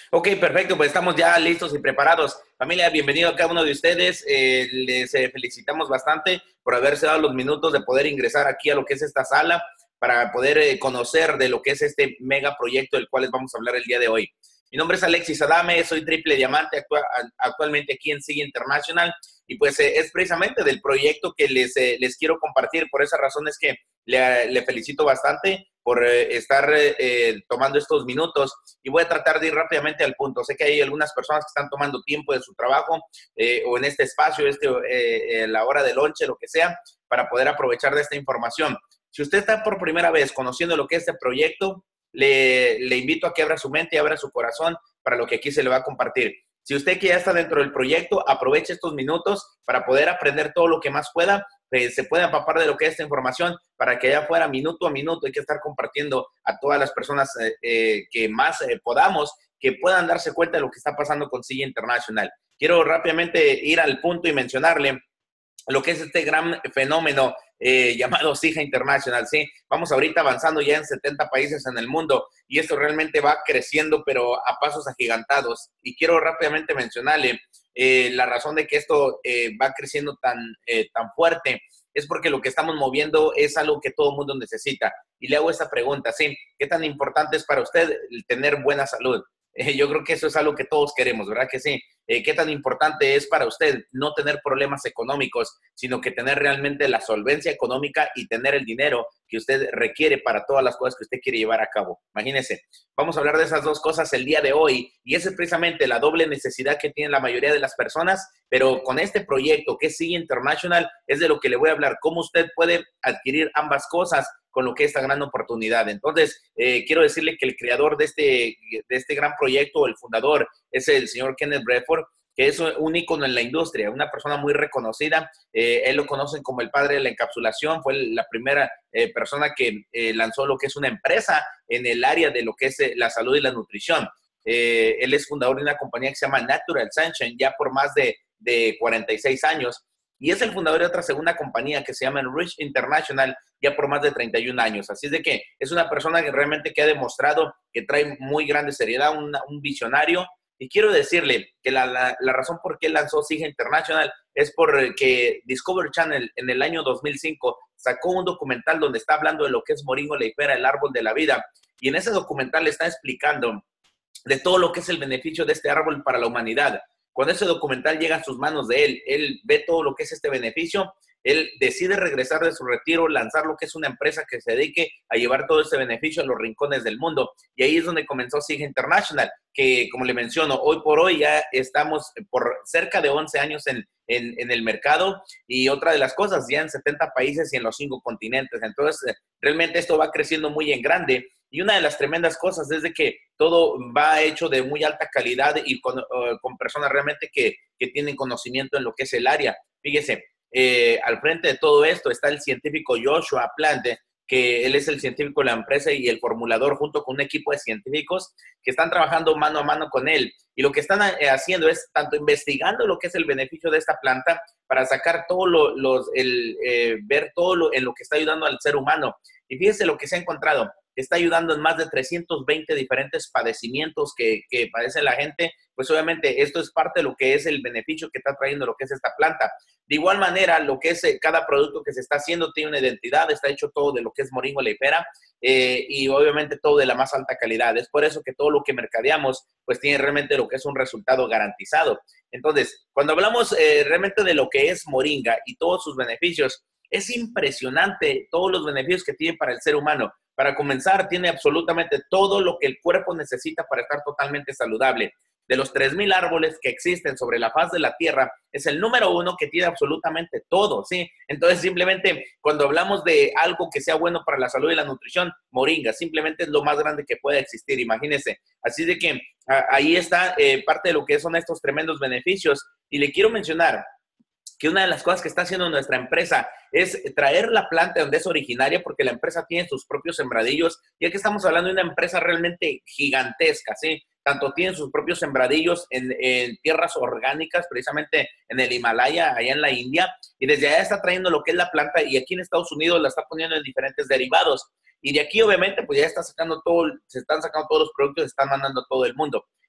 Ok, perfecto, pues estamos ya listos y preparados. Familia, bienvenido a cada uno de ustedes. Les felicitamos bastante por haberse dado los minutos de poder ingresar aquí a lo que es esta sala para poder conocer de lo que es este mega proyecto del cual les vamos a hablar el día de hoy. Mi nombre es Alexis Adame, soy triple diamante actualmente aquí en SIGA International y pues es precisamente del proyecto que les quiero compartir. Por esa razón es que le felicito bastante por estar tomando estos minutos y voy a tratar de ir rápidamente al punto. Sé que hay algunas personas que están tomando tiempo de su trabajo o en este espacio, la hora de lonche, lo que sea, para poder aprovechar de esta información. Si usted está por primera vez conociendo lo que es este proyecto, le invito a que abra su mente y abra su corazón para lo que aquí se le va a compartir. Si usted que ya está dentro del proyecto, aproveche estos minutos para poder aprender todo lo que más pueda, se pueda empapar de lo que es esta información para que allá fuera minuto a minuto hay que estar compartiendo a todas las personas que más podamos, que puedan darse cuenta de lo que está pasando con SIGA International. Quiero rápidamente ir al punto y mencionarle lo que es este gran fenómeno llamado SIGA International, ¿sí? Vamos ahorita avanzando ya en 70 países en el mundo y esto realmente va creciendo, pero a pasos agigantados. Y quiero rápidamente mencionarle la razón de que esto va creciendo tan fuerte es porque lo que estamos moviendo es algo que todo el mundo necesita. Y le hago esta pregunta, ¿sí? ¿Qué tan importante es para usted el tener buena salud? Yo creo que eso es algo que todos queremos, ¿verdad que sí? ¿Qué tan importante es para usted no tener problemas económicos, sino que tener realmente la solvencia económica y tener el dinero que usted requiere para todas las cosas que usted quiere llevar a cabo? Imagínese, vamos a hablar de esas dos cosas el día de hoy y esa es precisamente la doble necesidad que tienen la mayoría de las personas, pero con este proyecto que es SIGA International es de lo que le voy a hablar, cómo usted puede adquirir ambas cosas con lo que es esta gran oportunidad. Entonces, quiero decirle que el creador de este gran proyecto, el fundador, es el señor Kenneth Bradford, que es un ícono en la industria, una persona muy reconocida. Él lo conocen como el padre de la encapsulación, fue la primera persona que lanzó lo que es una empresa en el área de lo que es la salud y la nutrición. Él es fundador de una compañía que se llama Natural Sunshine ya por más de 46 años y es el fundador de otra segunda compañía que se llama Enrich International ya por más de 31 años. Así es de que es una persona que realmente que ha demostrado que trae muy grande seriedad, un visionario. Y quiero decirle que la razón por qué lanzó SIGA International es porque Discovery Channel en el año 2005 sacó un documental donde está hablando de lo que es Moringa oleifera, el árbol de la vida. Y en ese documental está explicando de todo lo que es el beneficio de este árbol para la humanidad. Cuando ese documental llega a sus manos de él ve todo lo que es este beneficio, él decide regresar de su retiro, lanzar lo que es una empresa que se dedique a llevar todo este beneficio a los rincones del mundo. Y ahí es donde comenzó SIGA International, que como le menciono, hoy por hoy ya estamos por cerca de 11 años en el mercado y otra de las cosas, ya en 70 países y en los 5 continentes. Entonces, realmente esto va creciendo muy en grande. Y una de las tremendas cosas es de que todo va hecho de muy alta calidad y con personas realmente que tienen conocimiento en lo que es el área. Fíjese, al frente de todo esto está el científico Joshua Plante, que él es el científico de la empresa y el formulador junto con un equipo de científicos que están trabajando mano a mano con él. Y lo que están haciendo es tanto investigando lo que es el beneficio de esta planta para sacar ver todo en lo que está ayudando al ser humano. Y fíjese lo que se ha encontrado. Está ayudando en más de 320 diferentes padecimientos que padece la gente. Pues obviamente esto es parte de lo que es el beneficio que está trayendo lo que es esta planta. De igual manera, lo que es cada producto que se está haciendo tiene una identidad, está hecho todo de lo que es Moringa oleifera y obviamente todo de la más alta calidad. Es por eso que todo lo que mercadeamos pues tiene realmente lo que es un resultado garantizado. Entonces, cuando hablamos realmente de lo que es Moringa y todos sus beneficios, es impresionante todos los beneficios que tiene para el ser humano. Para comenzar, tiene absolutamente todo lo que el cuerpo necesita para estar totalmente saludable. De los 3,000 árboles que existen sobre la faz de la tierra, es el número uno que tiene absolutamente todo, ¿sí? Entonces, simplemente, cuando hablamos de algo que sea bueno para la salud y la nutrición, Moringa, simplemente es lo más grande que puede existir, imagínense. Así de que ahí está parte de lo que son estos tremendos beneficios. Y le quiero mencionar que una de las cosas que está haciendo nuestra empresa es traer la planta donde es originaria, porque la empresa tiene sus propios sembradillos, ya que estamos hablando de una empresa realmente gigantesca, ¿sí? Tanto tienen sus propios sembradillos en tierras orgánicas, precisamente en el Himalaya, allá en la India, y desde allá está trayendo lo que es la planta, y aquí en Estados Unidos la está poniendo en diferentes derivados. Y de aquí, obviamente, pues ya está sacando todo, se están sacando todos los productos, se están mandando a todo el mundo.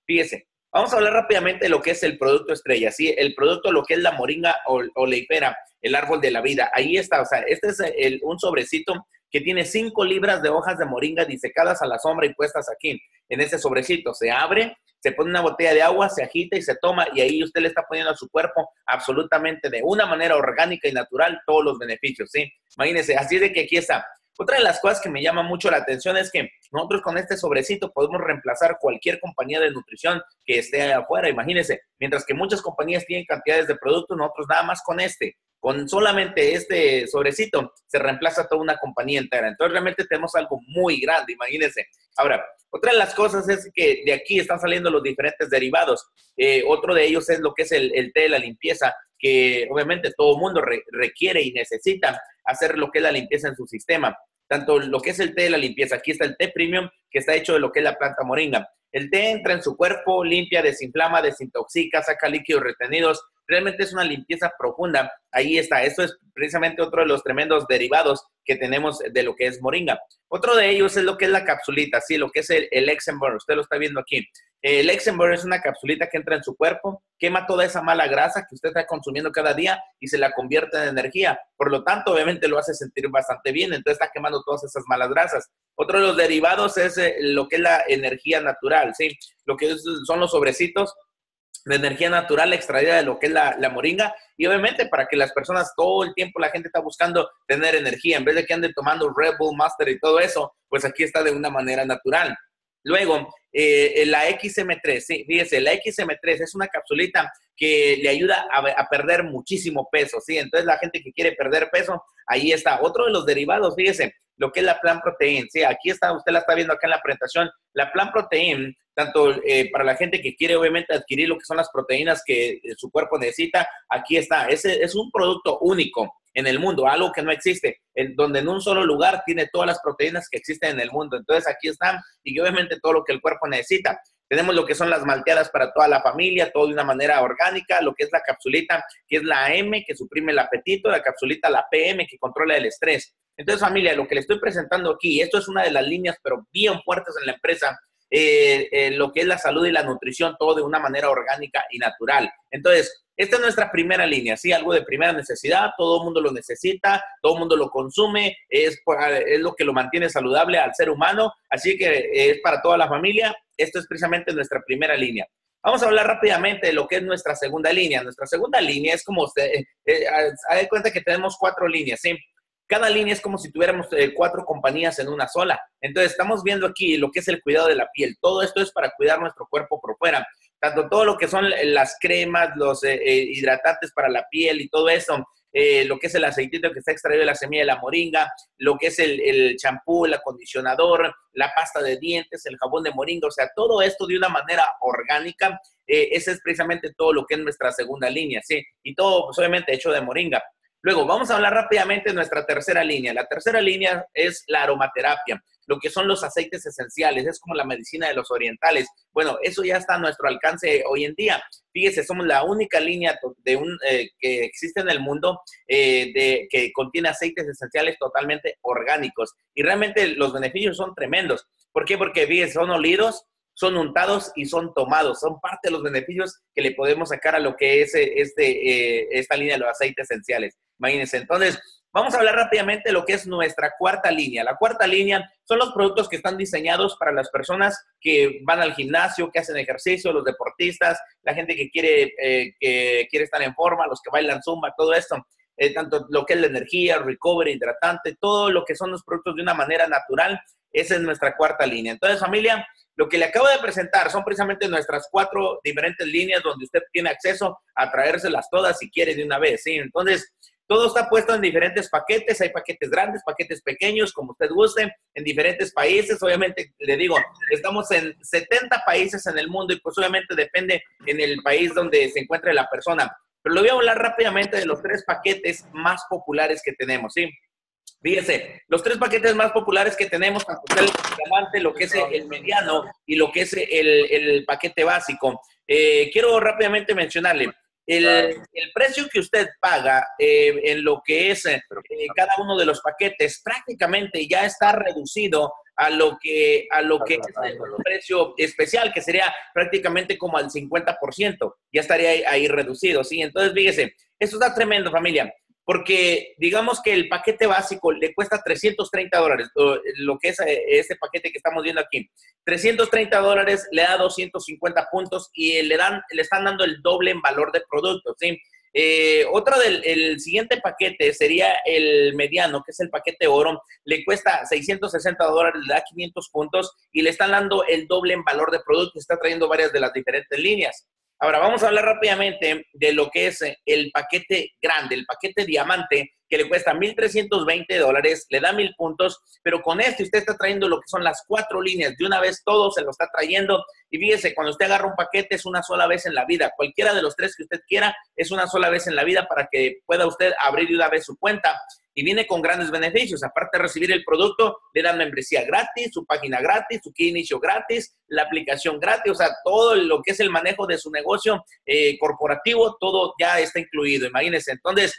Fíjese, vamos a hablar rápidamente de lo que es el producto estrella, ¿sí? El producto, lo que es la moringa oleifera, el árbol de la vida. Ahí está, o sea, este es un sobrecito que tiene 5 libras de hojas de moringa disecadas a la sombra y puestas aquí, en ese sobrecito. Se abre, se pone una botella de agua, se agita y se toma, y ahí usted le está poniendo a su cuerpo absolutamente de una manera orgánica y natural todos los beneficios, ¿sí? Imagínense, así de que aquí está. Otra de las cosas que me llama mucho la atención es que nosotros con este sobrecito podemos reemplazar cualquier compañía de nutrición que esté afuera, imagínense, mientras que muchas compañías tienen cantidades de productos, nosotros nada más con solamente este sobrecito, se reemplaza toda una compañía entera. Entonces realmente tenemos algo muy grande, imagínense. Ahora, otra de las cosas es que de aquí están saliendo los diferentes derivados. Otro de ellos es lo que es el té de la limpieza, que obviamente todo el mundo requiere y necesita hacer lo que es la limpieza en su sistema. Tanto lo que es el té de la limpieza, aquí está el té premium, que está hecho de lo que es la planta moringa. El té entra en su cuerpo, limpia, desinflama, desintoxica, saca líquidos retenidos. Realmente es una limpieza profunda. Ahí está. Esto es precisamente otro de los tremendos derivados que tenemos de lo que es moringa. Otro de ellos es lo que es la capsulita, sí, lo que es el Exenburn. Usted lo está viendo aquí. El Exenburn es una capsulita que entra en su cuerpo, quema toda esa mala grasa que usted está consumiendo cada día y se la convierte en energía. Por lo tanto, obviamente lo hace sentir bastante bien. Entonces está quemando todas esas malas grasas. Otro de los derivados es lo que es la energía natural, ¿sí? Lo que son los sobrecitos de energía natural extraída de lo que es la moringa, y obviamente para que las personas todo el tiempo, la gente está buscando tener energía, en vez de que ande tomando Red Bull, Master y todo eso, pues aquí está de una manera natural. Luego, la XM3, sí, fíjese, la XM3 es una capsulita que le ayuda a perder muchísimo peso, ¿sí? Entonces, la gente que quiere perder peso, ahí está. Otro de los derivados, fíjese, lo que es la Plant Protein, sí, aquí está, usted la está viendo acá en la presentación, la Plant Protein, tanto para la gente que quiere obviamente adquirir lo que son las proteínas que su cuerpo necesita, aquí está. Ese es un producto único en el mundo, algo que no existe, donde en un solo lugar tiene todas las proteínas que existen en el mundo. Entonces aquí están, y obviamente todo lo que el cuerpo necesita. Tenemos lo que son las malteadas para toda la familia, todo de una manera orgánica, lo que es la capsulita, que es la M, que suprime el apetito, la capsulita, la PM, que controla el estrés. Entonces, familia, lo que le estoy presentando aquí, esto es una de las líneas, pero bien fuertes en la empresa, lo que es la salud y la nutrición, todo de una manera orgánica y natural. Entonces, esta es nuestra primera línea, ¿sí? Algo de primera necesidad, todo el mundo lo necesita, todo el mundo lo consume, es lo que lo mantiene saludable al ser humano, así que es para toda la familia. Esto es precisamente nuestra primera línea. Vamos a hablar rápidamente de lo que es nuestra segunda línea. Nuestra segunda línea es como usted, de cuenta que tenemos 4 líneas, ¿sí? Cada línea es como si tuviéramos 4 compañías en una sola. Entonces, estamos viendo aquí lo que es el cuidado de la piel. Todo esto es para cuidar nuestro cuerpo por fuera. Tanto todo lo que son las cremas, los hidratantes para la piel y todo eso, lo que es el aceitito que está extraído de la semilla de la moringa, lo que es el champú, el acondicionador, la pasta de dientes, el jabón de moringa, o sea, todo esto de una manera orgánica, ese es precisamente todo lo que es nuestra segunda línea, ¿sí? Y todo, pues, obviamente, hecho de moringa. Luego, vamos a hablar rápidamente de nuestra tercera línea. La tercera línea es la aromaterapia, lo que son los aceites esenciales, es como la medicina de los orientales. Bueno, eso ya está a nuestro alcance hoy en día. Fíjese, somos la única línea que existe en el mundo que contiene aceites esenciales totalmente orgánicos. Y realmente los beneficios son tremendos. ¿Por qué? Porque, fíjese, son olidos, son untados y son tomados. Son parte de los beneficios que le podemos sacar a lo que es esta línea de los aceites esenciales. Imagínense. Entonces, vamos a hablar rápidamente de lo que es nuestra cuarta línea. La cuarta línea son los productos que están diseñados para las personas que van al gimnasio, que hacen ejercicio, los deportistas, la gente que quiere estar en forma, los que bailan zumba, todo esto. Tanto lo que es la energía, recovery, hidratante, todo lo que son los productos de una manera natural. Esa es nuestra cuarta línea. Entonces, familia, lo que le acabo de presentar son precisamente nuestras 4 diferentes líneas donde usted tiene acceso a traérselas todas si quiere de una vez, ¿sí? Entonces, todo está puesto en diferentes paquetes. Hay paquetes grandes, paquetes pequeños, como usted guste, en diferentes países. Obviamente, le digo, estamos en 70 países en el mundo y pues obviamente depende en el país donde se encuentre la persona. Pero le voy a hablar rápidamente de los 3 paquetes más populares que tenemos, ¿sí? Fíjense, los 3 paquetes más populares que tenemos, tanto el diamante, lo que es el mediano y lo que es el paquete básico. Quiero rápidamente mencionarle, el precio que usted paga en lo que es cada uno de los paquetes prácticamente ya está reducido a lo que es el precio especial, que sería prácticamente como al 50%. Ya estaría ahí reducido, ¿sí? Entonces, fíjese, esto está tremendo, familia, porque digamos que el paquete básico le cuesta $330, lo que es este paquete que estamos viendo aquí. $330 le da 250 puntos y le están dando el doble en valor de producto, ¿sí? El siguiente paquete sería el mediano, que es el paquete oro. Le cuesta $660, le da 500 puntos y le están dando el doble en valor de producto. Está trayendo varias de las diferentes líneas. Ahora, vamos a hablar rápidamente de lo que es el paquete grande, el paquete diamante, que le cuesta $1,320, le da 1,000 puntos, pero con este usted está trayendo lo que son las 4 líneas. De una vez todo se lo está trayendo. Y fíjese, cuando usted agarra un paquete es una sola vez en la vida. Cualquiera de los 3 que usted quiera es una sola vez en la vida para que pueda usted abrir de una vez su cuenta. Y viene con grandes beneficios. Aparte de recibir el producto, le dan membresía gratis, su página gratis, su key inicio gratis, la aplicación gratis, o sea, todo lo que es el manejo de su negocio corporativo, todo ya está incluido, imagínense. Entonces,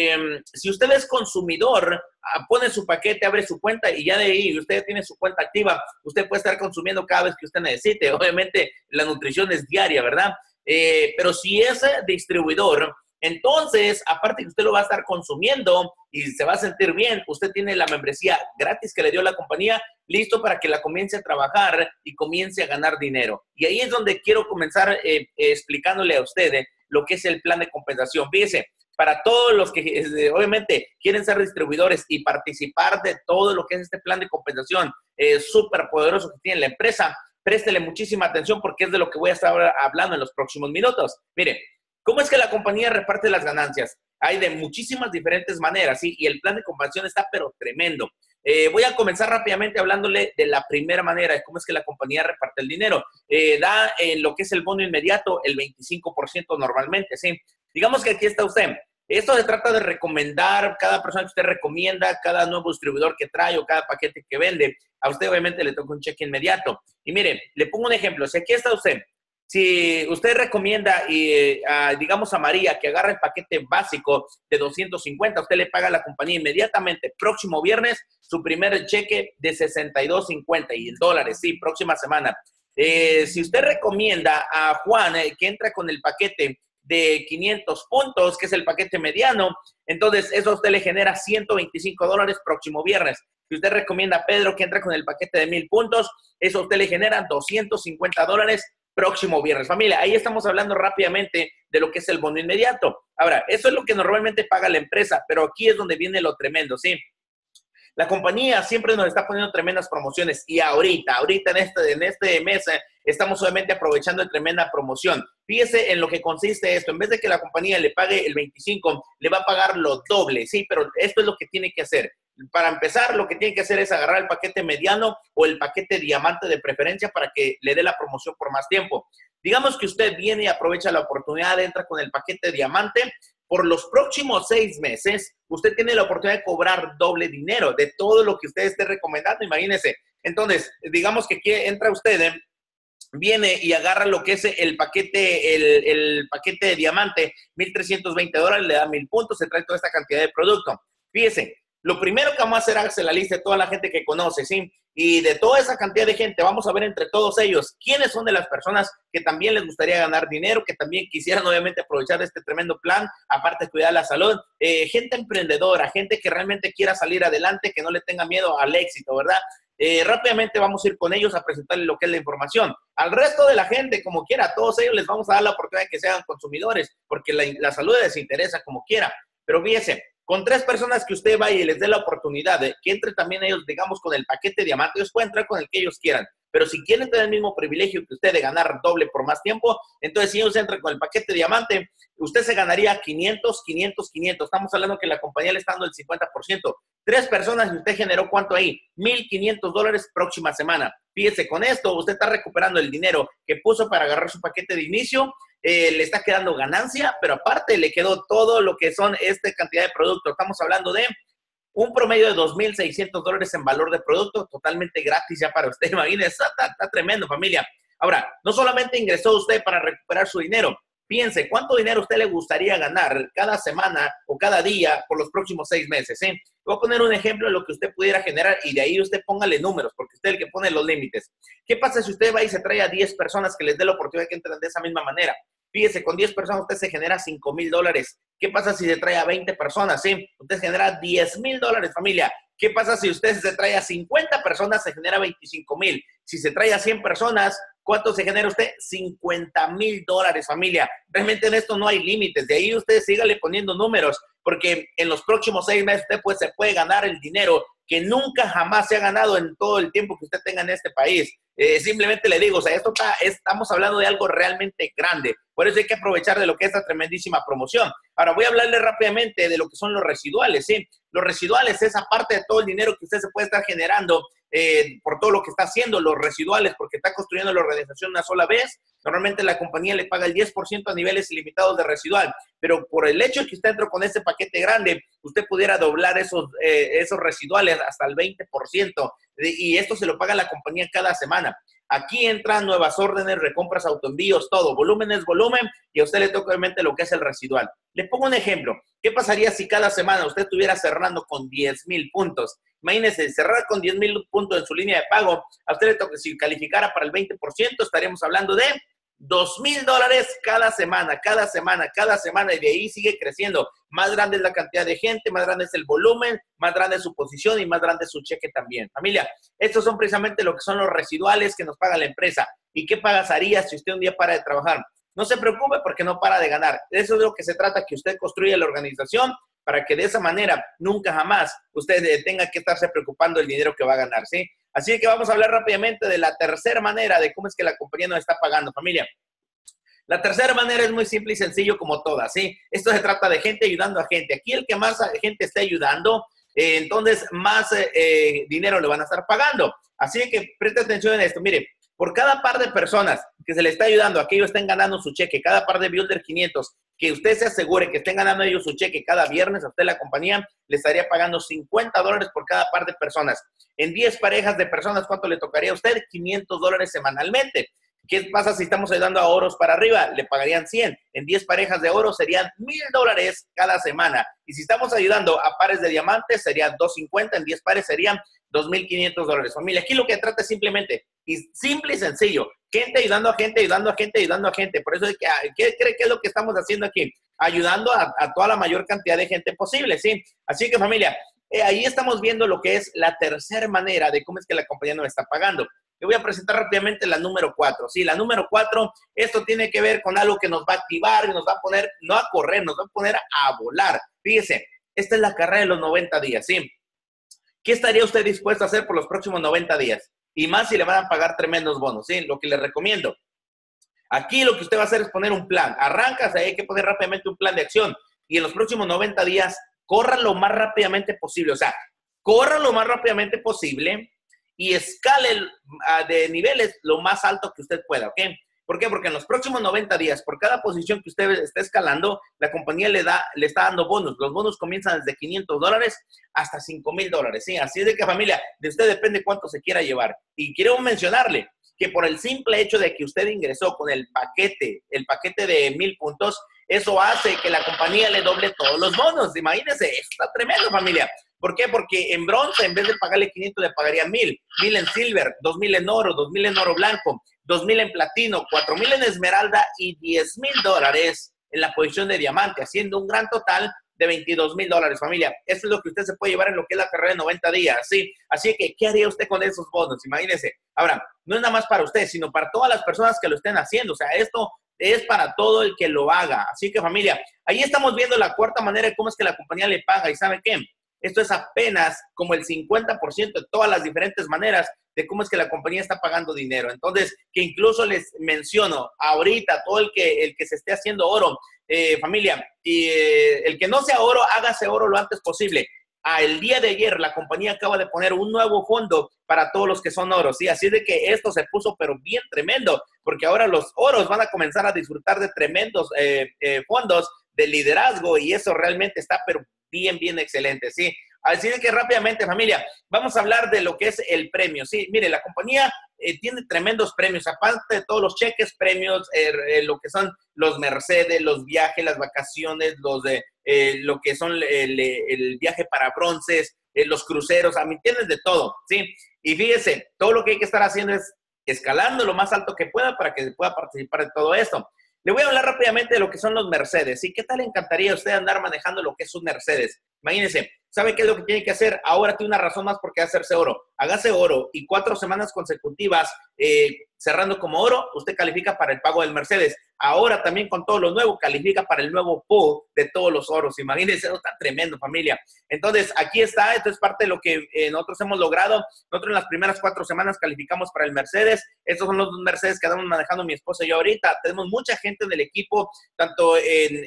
si usted es consumidor, pone su paquete, abre su cuenta y ya de ahí usted tiene su cuenta activa, usted puede estar consumiendo cada vez que usted necesite. Obviamente, la nutrición es diaria, ¿verdad? Pero si es distribuidor, entonces, aparte que usted lo va a estar consumiendo y se va a sentir bien, usted tiene la membresía gratis que le dio la compañía, listo para que la comience a trabajar y comience a ganar dinero. Y ahí es donde quiero comenzar explicándole a usted lo que es el plan de compensación. Fíjese, para todos los que obviamente quieren ser distribuidores y participar de todo lo que es este plan de compensación súper poderoso que tiene la empresa, préstele muchísima atención porque es de lo que voy a estar hablando en los próximos minutos. Mire, ¿cómo es que la compañía reparte las ganancias? Hay de muchísimas diferentes maneras, ¿sí? Y el plan de compensación está pero tremendo. Voy a comenzar rápidamente hablándole de la primera manera, de cómo es que la compañía reparte el dinero. Da lo que es el bono inmediato, el 25% normalmente, ¿sí? Digamos que aquí está usted. Esto se trata de recomendar, cada persona que usted recomienda, cada nuevo distribuidor que trae o cada paquete que vende, a usted obviamente le toca un cheque inmediato. Y mire, le pongo un ejemplo. Si aquí está usted, si usted recomienda, digamos a María, que agarre el paquete básico de 250, usted le paga a la compañía inmediatamente, próximo viernes, su primer cheque de 62.50 y en dólares, sí, próxima semana. Si usted recomienda a Juan que entra con el paquete de 500 puntos, que es el paquete mediano, entonces eso a usted le genera $125 próximo viernes. Si usted recomienda a Pedro que entra con el paquete de 1,000 puntos, eso a usted le genera $250 próximo viernes. Familia, ahí estamos hablando rápidamente de lo que es el bono inmediato. Ahora, eso es lo que normalmente paga la empresa, pero aquí es donde viene lo tremendo, ¿sí? La compañía siempre nos está poniendo tremendas promociones y ahorita en este mes estamos obviamente aprovechando de tremenda promoción. Fíjese en lo que consiste esto. En vez de que la compañía le pague el 25, le va a pagar lo doble, ¿sí? Pero esto es lo que tiene que hacer. Para empezar, lo que tiene que hacer es agarrar el paquete mediano o el paquete diamante de preferencia para que le dé la promoción por más tiempo. Digamos que usted viene y aprovecha la oportunidad, entra con el paquete diamante. Por los próximos 6 meses, usted tiene la oportunidad de cobrar doble dinero de todo lo que usted esté recomendando, imagínese. Entonces, digamos que aquí entra usted, viene y agarra lo que es el paquete de diamante, $1,320, le da 1,000 puntos, se trae toda esta cantidad de producto. Fíjese, lo primero que vamos a hacer es la lista de toda la gente que conoce, ¿sí? Y de toda esa cantidad de gente, vamos a ver entre todos ellos quiénes son de las personas que también les gustaría ganar dinero, que también quisieran obviamente aprovechar este tremendo plan, aparte de cuidar la salud. Gente emprendedora, gente que realmente quiera salir adelante, que no le tenga miedo al éxito, ¿verdad? Rápidamente vamos a ir con ellos a presentarles lo que es la información. Al resto de la gente, como quiera, a todos ellos les vamos a dar la oportunidad de que sean consumidores, porque la salud les interesa como quiera. Pero fíjese, con 3 personas que usted vaya y les dé la oportunidad de que entre también ellos, digamos, con el paquete diamante, ellos pueden entrar con el que ellos quieran. Pero si quieren tener el mismo privilegio que usted de ganar doble por más tiempo, entonces si ellos entran con el paquete diamante, usted se ganaría 500, 500, 500. Estamos hablando que la compañía le está dando el 50%. 3 personas y usted generó ¿cuánto ahí? $1,500 próxima semana. Fíjese, con esto usted está recuperando el dinero que puso para agarrar su paquete de inicio, le está quedando ganancia, pero aparte le quedó todo lo que son esta cantidad de productos. Estamos hablando de un promedio de $2,600 en valor de producto, totalmente gratis ya para usted. Imagínese, está tremendo, familia. Ahora, no solamente ingresó usted para recuperar su dinero, piense, ¿cuánto dinero a usted le gustaría ganar cada semana o cada día por los próximos 6 meses? ¿Sí? Voy a poner un ejemplo de lo que usted pudiera generar y de ahí usted póngale números, porque usted es el que pone los límites. ¿Qué pasa si usted va y se trae a 10 personas que les dé la oportunidad que entren de esa misma manera? Fíjese, con 10 personas usted se genera $5,000. ¿Qué pasa si se trae a 20 personas? Sí, usted genera $10,000, familia. ¿Qué pasa si usted se trae a 50 personas? Se genera 25,000. Si se trae a 100 personas, ¿cuánto se genera usted? $50,000, familia. Realmente en esto no hay límites. De ahí usted sígale poniendo números, porque en los próximos 6 meses usted se puede ganar el dinero que nunca jamás se ha ganado en todo el tiempo que usted tenga en este país. Simplemente le digo, o sea, estamos hablando de algo realmente grande. Por eso hay que aprovechar de lo que es esta tremendísima promoción. Ahora voy a hablarle rápidamente de lo que son los residuales, ¿sí? Los residuales es aparte de todo el dinero que usted se puede estar generando por todo lo que está haciendo, los residuales, porque está construyendo la organización una sola vez. Normalmente la compañía le paga el 10% a niveles ilimitados de residual, pero por el hecho de que usted entró con ese paquete grande, usted pudiera doblar esos residuales hasta el 20%, y esto se lo paga la compañía cada semana. Aquí entran nuevas órdenes, recompras, autoenvíos, todo. Volumen es volumen y a usted le toca obviamente lo que es el residual. Le pongo un ejemplo. ¿Qué pasaría si cada semana usted estuviera cerrando con 10,000 puntos? Imagínese, cerrar con 10,000 puntos en su línea de pago. A usted le toca, si calificara para el 20%, estaríamos hablando de $2,000 cada semana, cada semana, cada semana, y de ahí sigue creciendo. Más grande es la cantidad de gente, más grande es el volumen, más grande es su posición y más grande es su cheque también. Familia, estos son precisamente lo que son los residuales que nos paga la empresa. ¿Y qué pagaría si usted un día para de trabajar? No se preocupe porque no para de ganar. Eso es de lo que se trata, que usted construya la organización para que de esa manera nunca jamás usted tenga que estarse preocupando del dinero que va a ganar, ¿sí? Así que vamos a hablar rápidamente de la tercera manera de cómo es que la compañía nos está pagando, familia. La tercera manera es muy simple y sencillo como todas, ¿sí? Esto se trata de gente ayudando a gente. Aquí el que más gente esté ayudando, entonces más dinero le van a estar pagando. Así que preste atención en esto. Mire, por cada par de personas que se le está ayudando a que ellos estén ganando su cheque, cada par de Builder 500, que usted se asegure que estén ganando ellos su cheque cada viernes, a usted la compañía le estaría pagando $50 por cada par de personas. En 10 parejas de personas, ¿cuánto le tocaría a usted? $500 semanalmente. ¿Qué pasa si estamos ayudando a oros para arriba? Le pagarían 100. En 10 parejas de oro serían $1,000 cada semana. Y si estamos ayudando a pares de diamantes, serían 250. En 10 pares serían $2,500. Familia, aquí lo que trata es simplemente, y simple y sencillo, gente ayudando a gente, ayudando a gente, ayudando a gente. Por eso, ¿qué cree que es lo que estamos haciendo aquí? Ayudando a toda la mayor cantidad de gente posible, ¿sí? Así que, familia, ahí estamos viendo lo que es la tercera manera de cómo es que la compañía nos está pagando. Le voy a presentar rápidamente la número 4. Sí, la número 4, esto tiene que ver con algo que nos va a activar y nos va a poner, no a correr, nos va a poner a volar. Fíjese, esta es la carrera de los 90 días, ¿sí? ¿Qué estaría usted dispuesto a hacer por los próximos 90 días? Y más si le van a pagar tremendos bonos, ¿sí? Lo que le recomiendo. Aquí lo que usted va a hacer es poner un plan. Arrancas, hay que poner rápidamente un plan de acción. Y en los próximos 90 días, corra lo más rápidamente posible. O sea, corra lo más rápidamente posible y escale de niveles lo más alto que usted pueda, ¿ok? ¿Por qué? Porque en los próximos 90 días, por cada posición que usted esté escalando, la compañía le está dando bonos. Los bonos comienzan desde $500 hasta $5,000, ¿sí? Así es de que, familia, de usted depende cuánto se quiera llevar. Y quiero mencionarle que por el simple hecho de que usted ingresó con el paquete de 1,000 puntos, eso hace que la compañía le doble todos los bonos. Imagínense, eso está tremendo, familia. ¿Por qué? Porque en bronce, en vez de pagarle 500, le pagaría 1,000. 1,000 en silver, 2,000 en oro, 2,000 en oro blanco, 2,000 en platino, 4,000 en esmeralda y $10,000 en la posición de diamante, haciendo un gran total de $22,000, familia. Eso es lo que usted se puede llevar en lo que es la carrera de 90 días, ¿sí? Así que, ¿qué haría usted con esos bonos? Imagínese. Ahora, no es nada más para usted, sino para todas las personas que lo estén haciendo. O sea, esto es para todo el que lo haga. Así que, familia, ahí estamos viendo la cuarta manera de cómo es que la compañía le paga. ¿Y sabe qué? Esto es apenas como el 50% de todas las diferentes maneras de cómo es que la compañía está pagando dinero. Entonces, que incluso les menciono ahorita, todo el que se esté haciendo oro, familia, y el que no sea oro, hágase oro lo antes posible. El día de ayer la compañía acaba de poner un nuevo fondo para todos los que son oros, ¿sí? Así de que esto se puso pero bien tremendo, porque ahora los oros van a comenzar a disfrutar de tremendos fondos de liderazgo y eso realmente está pero bien, bien excelente, ¿sí? Así de que rápidamente, familia, vamos a hablar de lo que es el premio, ¿sí? Mire, la compañía tiene tremendos premios, aparte de todos los cheques, premios, lo que son los Mercedes, los viajes, las vacaciones, lo que son el viaje para bronces, los cruceros, a mí tienes de todo, ¿sí? Y fíjese, todo lo que hay que estar haciendo es escalando lo más alto que pueda para que pueda participar de todo esto. Le voy a hablar rápidamente de lo que son los Mercedes. ¿Sí? ¿Qué tal le encantaría a usted andar manejando lo que es un Mercedes? Imagínese, ¿sabe qué es lo que tiene que hacer? Ahora tiene una razón más por qué hacerse oro. Hágase oro y 4 semanas consecutivas cerrando como oro, usted califica para el pago del Mercedes. Ahora también con todo lo nuevo, califica para el nuevo pool de todos los oros. Imagínense, eso está tremendo, familia. Entonces, aquí está, esto es parte de lo que nosotros hemos logrado. Nosotros en las primeras 4 semanas calificamos para el Mercedes. Estos son los 2 Mercedes que andamos manejando mi esposa y yo ahorita. Tenemos mucha gente en el equipo, tanto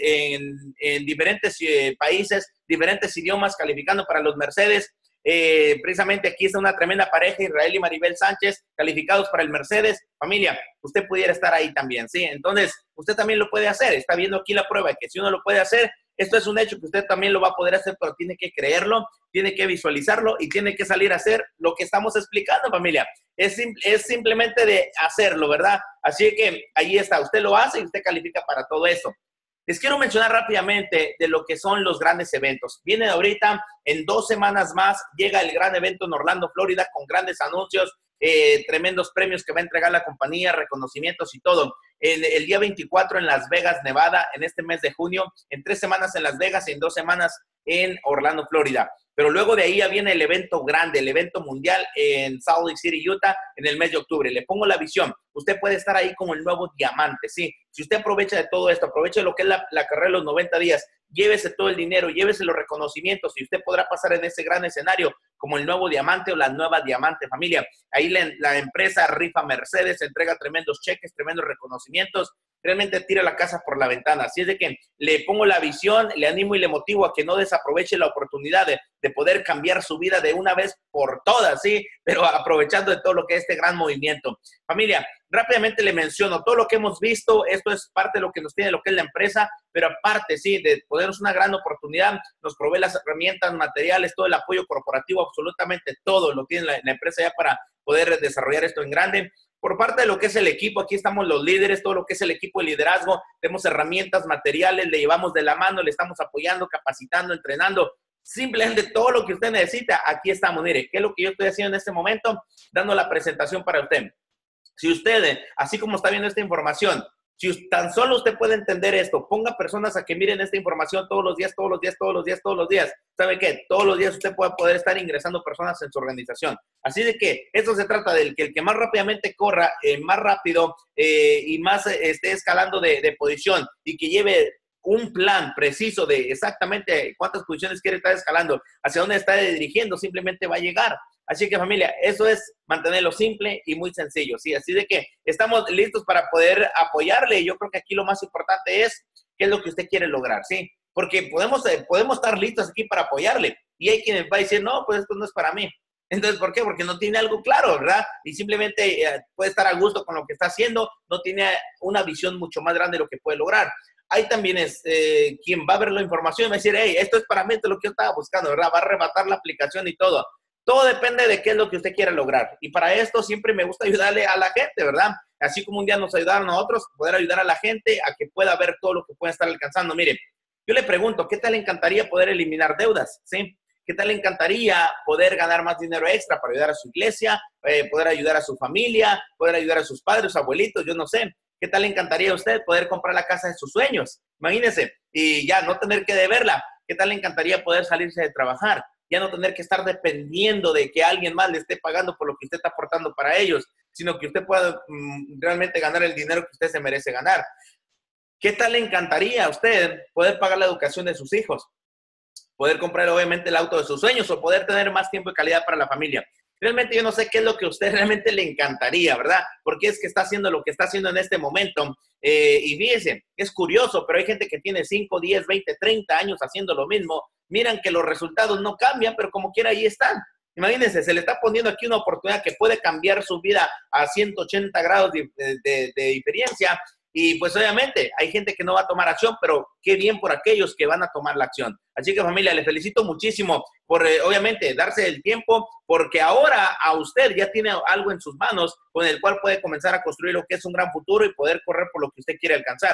en diferentes países, diferentes idiomas, calificando para los Mercedes. Precisamente aquí está una tremenda pareja, Israel y Maribel Sánchez, calificados para el Mercedes. Familia, usted pudiera estar ahí también, ¿sí? Entonces, usted también lo puede hacer. Está viendo aquí la prueba de que si uno lo puede hacer, esto es un hecho que usted también lo va a poder hacer, pero tiene que creerlo, tiene que visualizarlo y tiene que salir a hacer lo que estamos explicando, familia. Es simplemente de hacerlo, ¿verdad? Así que ahí está, usted lo hace y usted califica para todo eso. Les quiero mencionar rápidamente de lo que son los grandes eventos. Viene ahorita, en 2 semanas más, llega el gran evento en Orlando, Florida, con grandes anuncios, tremendos premios que va a entregar la compañía, reconocimientos y todo. El día 24 en Las Vegas, Nevada, en este mes de junio, en 3 semanas en Las Vegas y en 2 semanas en Orlando, Florida. Pero luego de ahí ya viene el evento grande, el evento mundial en Salt Lake City, Utah, en el mes de octubre. Le pongo la visión. Usted puede estar ahí como el nuevo diamante, ¿sí? Si usted aprovecha de todo esto, aprovecha lo que es la carrera de los 90 días, llévese todo el dinero, llévese los reconocimientos y usted podrá pasar en ese gran escenario como el nuevo diamante o la nueva diamante, familia. Ahí la empresa rifa Mercedes, entrega tremendos cheques, tremendos reconocimientos, realmente tira la casa por la ventana. Así es de que le pongo la visión, le animo y le motivo a que no desaproveche la oportunidad de poder cambiar su vida de una vez por todas, ¿sí? Pero aprovechando de todo lo que es este gran movimiento. Familia, rápidamente le menciono todo lo que hemos visto. Esto es parte de lo que nos tiene lo que es la empresa, pero aparte, sí, de podernos una gran oportunidad, nos provee las herramientas, materiales, todo el apoyo corporativo, absolutamente todo lo tiene la empresa ya para poder desarrollar esto en grande. Por parte de lo que es el equipo, aquí estamos los líderes, todo lo que es el equipo de liderazgo, tenemos herramientas, materiales, le llevamos de la mano, le estamos apoyando, capacitando, entrenando, simplemente todo lo que usted necesita, aquí estamos. Mire, ¿qué es lo que yo estoy haciendo en este momento? Dando la presentación para usted. Si usted, así como está viendo esta información, si tan solo usted puede entender esto, ponga personas a que miren esta información todos los días, todos los días, todos los días, todos los días. ¿Sabe qué? Todos los días usted puede poder estar ingresando personas en su organización. Así de que esto se trata del que el que más rápidamente corra, más rápido y más esté escalando de posición y que lleve un plan preciso de exactamente cuántas posiciones quiere estar escalando, hacia dónde está dirigiendo, simplemente va a llegar. Así que, familia, eso es mantenerlo simple y muy sencillo, ¿sí? Así de que estamos listos para poder apoyarle. Yo creo que aquí lo más importante es qué es lo que usted quiere lograr, ¿sí? Porque podemos estar listos aquí para apoyarle. Y hay quienes va a decir, no, pues esto no es para mí. Entonces, ¿por qué? Porque no tiene algo claro, ¿verdad? Y simplemente puede estar a gusto con lo que está haciendo, no tiene una visión mucho más grande de lo que puede lograr. Ahí también es quien va a ver la información y va a decir, hey, esto es para mí, esto es lo que yo estaba buscando, ¿verdad? Va a arrebatar la aplicación y todo. Todo depende de qué es lo que usted quiera lograr. Y para esto siempre me gusta ayudarle a la gente, ¿verdad? Así como un día nos ayudaron a otros, poder ayudar a la gente a que pueda ver todo lo que pueden estar alcanzando. Mire, yo le pregunto, ¿qué tal le encantaría poder eliminar deudas? ¿Sí? ¿Qué tal le encantaría poder ganar más dinero extra para ayudar a su iglesia, poder ayudar a su familia, poder ayudar a sus padres, abuelitos, yo no sé? ¿Qué tal le encantaría a usted poder comprar la casa de sus sueños? Imagínese, y ya no tener que deberla. ¿Qué tal le encantaría poder salirse de trabajar? Ya no tener que estar dependiendo de que alguien más le esté pagando por lo que usted está aportando para ellos, sino que usted pueda realmente ganar el dinero que usted se merece ganar. ¿Qué tal le encantaría a usted poder pagar la educación de sus hijos? Poder comprar obviamente el auto de sus sueños o poder tener más tiempo de calidad para la familia. Realmente yo no sé qué es lo que a usted realmente le encantaría, ¿verdad? Porque es que está haciendo lo que está haciendo en este momento. Y fíjense, es curioso, pero hay gente que tiene 5, 10, 20, 30 años haciendo lo mismo. Miran que los resultados no cambian, pero como quiera ahí están. Imagínense, se le está poniendo aquí una oportunidad que puede cambiar su vida a 180 grados de diferencia. Y pues obviamente hay gente que no va a tomar acción, pero qué bien por aquellos que van a tomar la acción. Así que, familia, les felicito muchísimo por obviamente darse el tiempo, porque ahora a usted ya tiene algo en sus manos con el cual puede comenzar a construir lo que es un gran futuro y poder correr por lo que usted quiere alcanzar.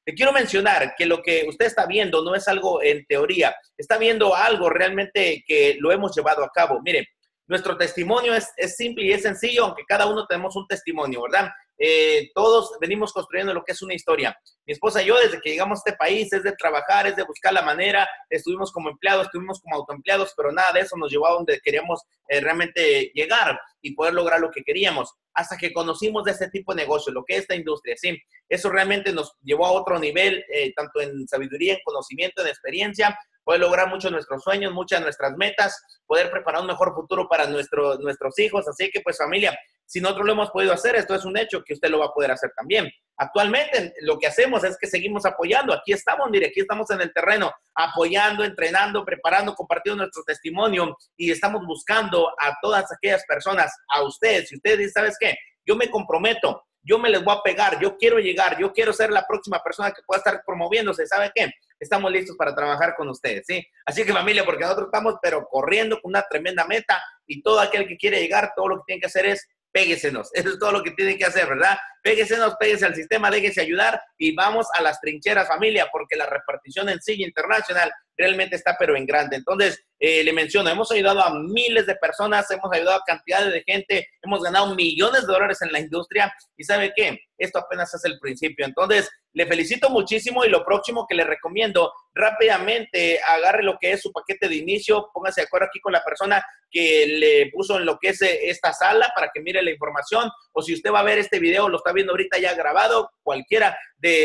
te quiero mencionar que lo que usted está viendo no es algo en teoría, está viendo algo realmente que lo hemos llevado a cabo. Mire, nuestro testimonio es simple y es sencillo, aunque cada uno tenemos un testimonio, ¿verdad? Todos venimos construyendo lo que es una historia. Mi esposa y yo, desde que llegamos a este país, es de trabajar, es de buscar la manera. Estuvimos como empleados, estuvimos como autoempleados, pero nada de eso nos llevó a donde queríamos realmente llegar y poder lograr lo que queríamos. Hasta que conocimos de este tipo de negocio, lo que es esta industria, ¿sí? Eso realmente nos llevó a otro nivel, tanto en sabiduría, en conocimiento, en experiencia, poder lograr muchos de nuestros sueños, muchas de nuestras metas, poder preparar un mejor futuro para nuestros hijos. Así que, pues, familia, si nosotros lo hemos podido hacer, esto es un hecho que usted lo va a poder hacer también. Actualmente lo que hacemos es que seguimos apoyando. Aquí estamos, mire, aquí estamos en el terreno, apoyando, entrenando, preparando, compartiendo nuestro testimonio y estamos buscando a todas aquellas personas, a ustedes. Si ustedes dicen, ¿sabes qué? Yo me comprometo, yo me les voy a pegar, yo quiero llegar, yo quiero ser la próxima persona que pueda estar promoviéndose, ¿sabe qué? Estamos listos para trabajar con ustedes, ¿sí? Así que, familia, porque nosotros estamos, pero corriendo con una tremenda meta y todo aquel que quiere llegar, todo lo que tiene que hacer es péguesenos. Eso es todo lo que tienen que hacer, ¿verdad? Péguesenos, péguese al sistema, déjese ayudar y vamos a las trincheras, familia, porque la repartición en sí internacional realmente está pero en grande. Entonces, le menciono, hemos ayudado a miles de personas, hemos ayudado a cantidades de gente, hemos ganado millones de dólares en la industria y ¿sabe qué? Esto apenas es el principio. Entonces, le felicito muchísimo y lo próximo que le recomiendo, rápidamente agarre lo que es su paquete de inicio, póngase de acuerdo aquí con la persona que le puso en lo que es esta sala para que mire la información, o si usted va a ver este video, lo está viendo ahorita ya grabado, cualquiera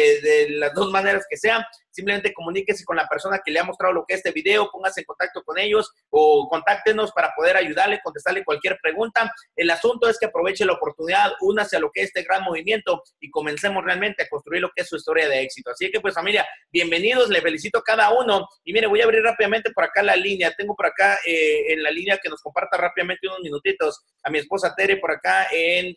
de las dos maneras que sean, simplemente comuníquese con la persona que le ha mostrado lo que es este video, póngase en contacto con ellos o contáctenos para poder ayudarle, contestarle cualquier pregunta. El asunto es que aproveche la oportunidad, únase a lo que es este gran movimiento y comencemos realmente a construir lo que es su historia de éxito. Así que, pues, familia, bienvenidos, le felicito a cada uno. Y mire, voy a abrir rápidamente por acá la línea. Tengo por acá en la línea que nos comparta rápidamente unos minutitos a mi esposa Tere por acá en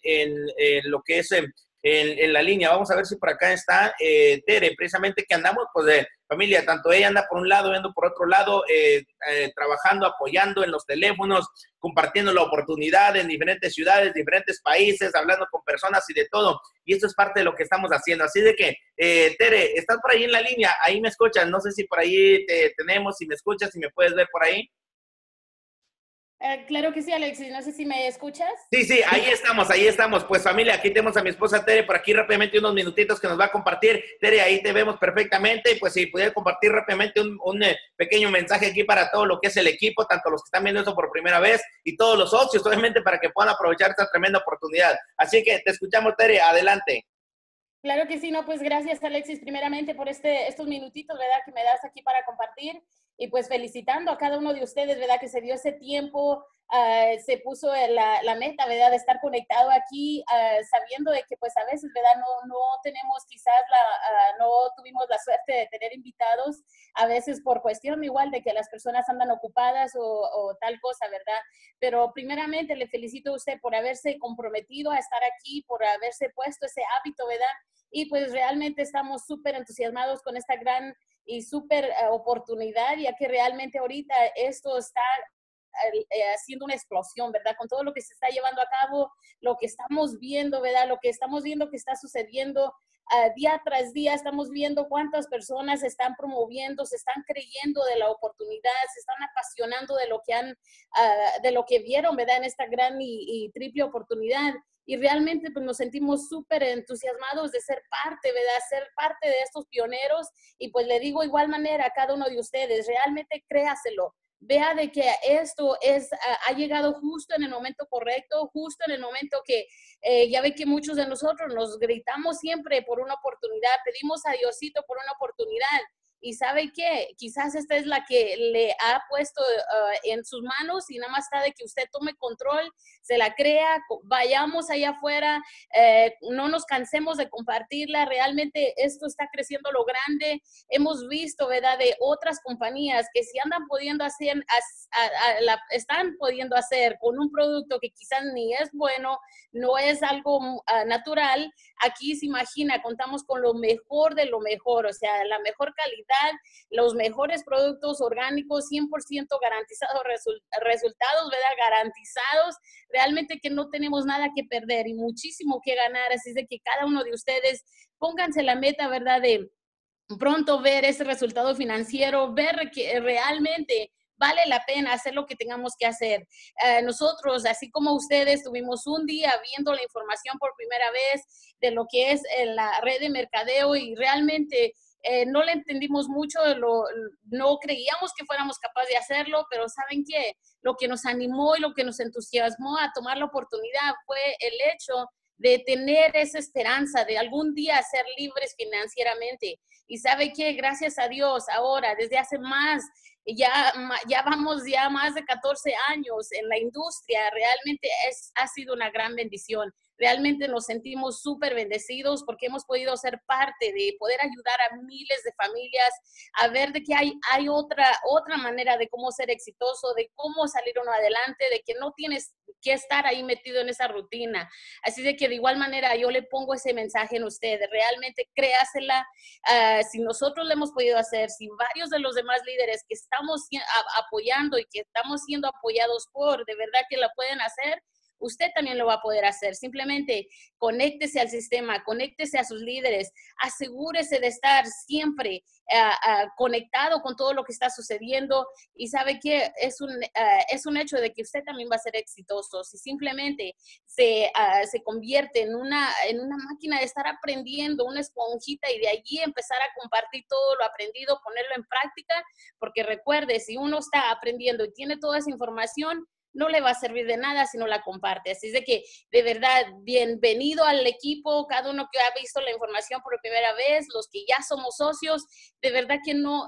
lo que es en la línea. Vamos a ver si por acá está Tere, precisamente que andamos, pues, de familia, tanto ella anda por un lado, yo ando por otro lado, trabajando, apoyando en los teléfonos, compartiendo la oportunidad en diferentes ciudades, diferentes países, hablando con personas y de todo. Y esto es parte de lo que estamos haciendo. Así de que, Tere, ¿estás por ahí en la línea? Ahí me escuchas. No sé si por ahí te tenemos, si me escuchas, si me puedes ver por ahí. Claro que sí, Alexis. No sé si me escuchas. Sí, sí, ahí estamos, ahí estamos. Pues, familia, aquí tenemos a mi esposa Tere por aquí rápidamente unos minutitos que nos va a compartir. Tere, ahí te vemos perfectamente. Pues si pudiera compartir rápidamente un pequeño mensaje aquí para todo lo que es el equipo, tanto los que están viendo esto por primera vez y todos los socios, obviamente, para que puedan aprovechar esta tremenda oportunidad. Así que te escuchamos, Tere, adelante. Claro que sí, no, pues gracias, Alexis, primeramente por estos minutitos, ¿verdad?, que me das aquí para compartir. Y pues felicitando a cada uno de ustedes, ¿verdad?, que se dio ese tiempo, se puso la meta, ¿verdad?, de estar conectado aquí, sabiendo de que pues a veces, ¿verdad?, no tenemos quizás no tuvimos la suerte de tener invitados, a veces por cuestión igual de que las personas andan ocupadas o tal cosa, ¿verdad? Pero primeramente le felicito a usted por haberse comprometido a estar aquí, por haberse puesto ese hábito, ¿verdad? Y pues realmente estamos súper entusiasmados con esta gran y súper oportunidad, ya que realmente ahorita esto está haciendo una explosión, ¿verdad? Con todo lo que se está llevando a cabo, lo que estamos viendo, ¿verdad? Lo que estamos viendo que está sucediendo día tras día, estamos viendo cuántas personas se están promoviendo, se están creyendo de la oportunidad, se están apasionando de lo que de lo que vieron, ¿verdad? En esta gran y triple oportunidad. Y realmente pues, nos sentimos súper entusiasmados de ser parte, ¿verdad? Ser parte de estos pioneros. Y pues le digo igual manera a cada uno de ustedes, realmente créaselo. Vea de que esto ha llegado justo en el momento correcto, justo en el momento que ya ve que muchos de nosotros nos gritamos siempre por una oportunidad, pedimos a Diosito por una oportunidad. Y sabe qué, quizás esta es la que le ha puesto en sus manos y nada más está de que usted tome control, se la crea, vayamos allá afuera, no nos cansemos de compartirla. Realmente esto está creciendo lo grande. Hemos visto, ¿verdad?, de otras compañías que si andan pudiendo hacer, están pudiendo hacer con un producto que quizás ni es bueno, no es algo natural. Aquí se imagina, contamos con lo mejor de lo mejor, o sea, la mejor calidad, los mejores productos orgánicos, 100% garantizados, resultados, ¿verdad?, garantizados. Realmente que no tenemos nada que perder y muchísimo que ganar, así es de que cada uno de ustedes pónganse la meta, ¿verdad?, pronto ver ese resultado financiero, ver que realmente vale la pena hacer lo que tengamos que hacer. Nosotros, así como ustedes, tuvimos un día viendo la información por primera vez de lo que es la red de mercadeo y realmente no le entendimos mucho, no creíamos que fuéramos capaces de hacerlo, pero ¿saben qué? Lo que nos animó y lo que nos entusiasmó a tomar la oportunidad fue el hecho de tener esa esperanza de algún día ser libres financieramente. Y sabe que gracias a Dios ahora, desde hace ya vamos ya más de 14 años en la industria, realmente ha sido una gran bendición. Realmente nos sentimos súper bendecidos porque hemos podido ser parte de poder ayudar a miles de familias a ver de que hay otra manera de cómo ser exitoso, de cómo salir uno adelante, de que no tienes que estar ahí metido en esa rutina. Así de que de igual manera yo le pongo ese mensaje en ustedes, realmente créasela. Si nosotros lo hemos podido hacer, si varios de los demás líderes que estamos apoyando y que estamos siendo apoyados por, de verdad que la pueden hacer, usted también lo va a poder hacer. Simplemente conéctese al sistema, conéctese a sus líderes, asegúrese de estar siempre conectado con todo lo que está sucediendo y sabe que es un hecho de que usted también va a ser exitoso. Si simplemente se convierte en una máquina de estar aprendiendo, una esponjita y de allí empezar a compartir todo lo aprendido, ponerlo en práctica, porque recuerde, si uno está aprendiendo y tiene toda esa información, no le va a servir de nada si no la comparte. Así es de que, de verdad, bienvenido al equipo, cada uno que ha visto la información por primera vez, los que ya somos socios, de verdad que no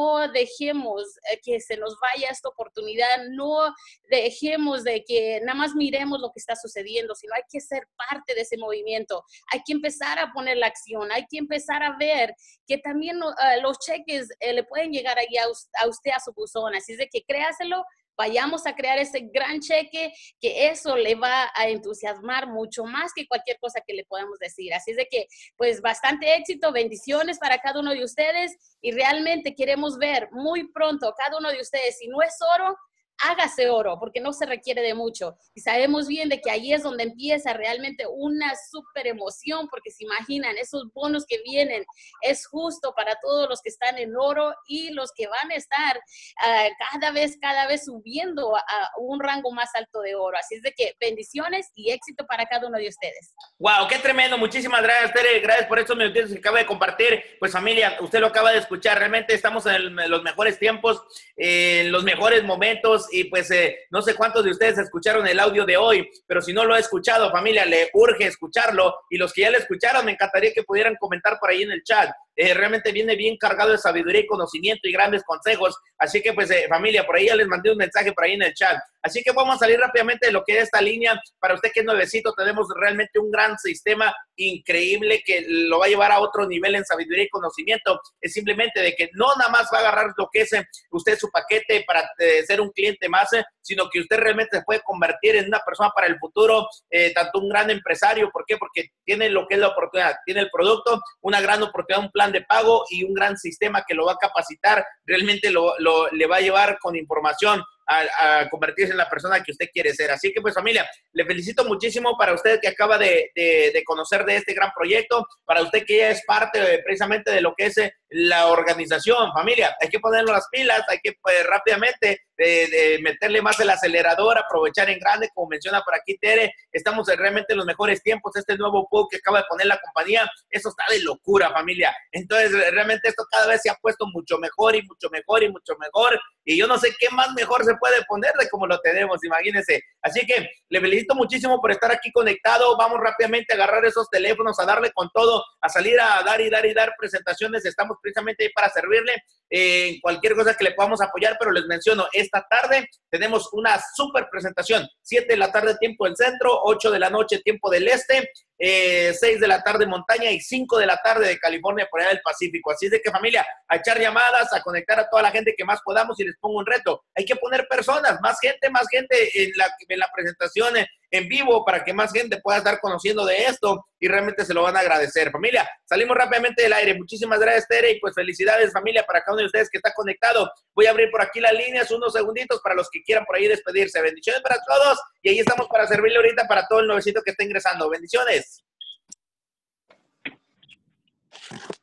dejemos que se nos vaya esta oportunidad, no dejemos de que nada más miremos lo que está sucediendo, sino hay que ser parte de ese movimiento, hay que empezar a poner la acción, hay que empezar a ver que también los cheques le pueden llegar ahí a usted, a su buzón. Así es de que créaselo, vayamos a crear ese gran cheque, que eso le va a entusiasmar mucho más que cualquier cosa que le podamos decir. Así es de que, pues, bastante éxito, bendiciones para cada uno de ustedes y realmente queremos ver muy pronto a cada uno de ustedes. Si no es oro, hágase oro, porque no se requiere de mucho. Y sabemos bien de que ahí es donde empieza realmente una súper emoción, porque se imaginan, esos bonos que vienen, es justo para todos los que están en oro y los que van a estar cada vez subiendo a un rango más alto de oro. Así es de que bendiciones y éxito para cada uno de ustedes. Wow, qué tremendo. Muchísimas gracias, Tere. Gracias por estos minutitos que acaba de compartir. Pues familia, usted lo acaba de escuchar. Realmente estamos en los mejores tiempos, en los mejores momentos y pues no sé cuántos de ustedes escucharon el audio de hoy, pero si no lo ha escuchado, familia, le urge escucharlo y los que ya lo escucharon, me encantaría que pudieran comentar por ahí en el chat. Realmente viene bien cargado de sabiduría y conocimiento y grandes consejos. Así que, pues, familia, por ahí ya les mandé un mensaje por ahí en el chat. Así que vamos a salir rápidamente de lo que es esta línea. Para usted que es nuevecito, tenemos realmente un gran sistema increíble que lo va a llevar a otro nivel en sabiduría y conocimiento. Es simplemente de que no nada más va a agarrar lo que es usted su paquete para ser un cliente más, sino que usted realmente se puede convertir en una persona para el futuro, tanto un gran empresario. ¿Por qué? Porque tiene lo que es la oportunidad, tiene el producto, una gran oportunidad, un plan de pago y un gran sistema que lo va a capacitar, realmente le va a llevar con información a convertirse en la persona que usted quiere ser. Así que, pues, familia, le felicito muchísimo para usted que acaba de conocer de este gran proyecto, para usted que ya es parte precisamente de lo que es la organización. Familia, hay que ponernos las pilas, hay que rápidamente meterle más el acelerador, aprovechar en grande, como menciona por aquí Tere. Estamos realmente en los mejores tiempos. Este nuevo pool que acaba de poner la compañía, eso está de locura, familia. Entonces, realmente esto cada vez se ha puesto mucho mejor y mucho mejor y mucho mejor. Y yo no sé qué más mejor se puede poner de como lo tenemos, imagínense. Así que le felicito muchísimo por estar aquí conectado. Vamos rápidamente a agarrar esos teléfonos, a darle con todo, a salir a dar y dar y dar presentaciones. Estamos precisamente ahí para servirle en cualquier cosa que le podamos apoyar, pero les menciono, esta tarde tenemos una súper presentación. 7 de la tarde tiempo del centro, 8 de la noche tiempo del este, 6 de la tarde montaña y 5 de la tarde de California por allá del Pacífico. Así es de que, familia, a echar llamadas, a conectar a toda la gente que más podamos y les pongo un reto. Hay que poner personas, más gente en la presentación en vivo para que más gente pueda estar conociendo de esto y realmente se lo van a agradecer. Familia, salimos rápidamente del aire. Muchísimas gracias, Tere, y pues felicidades, familia, para cada uno de ustedes que está conectado. Voy a abrir por aquí las líneas, unos segunditos para los que quieran por ahí despedirse. Bendiciones para todos y ahí estamos para servirle ahorita para todo el nuevecito que está ingresando. Bendiciones.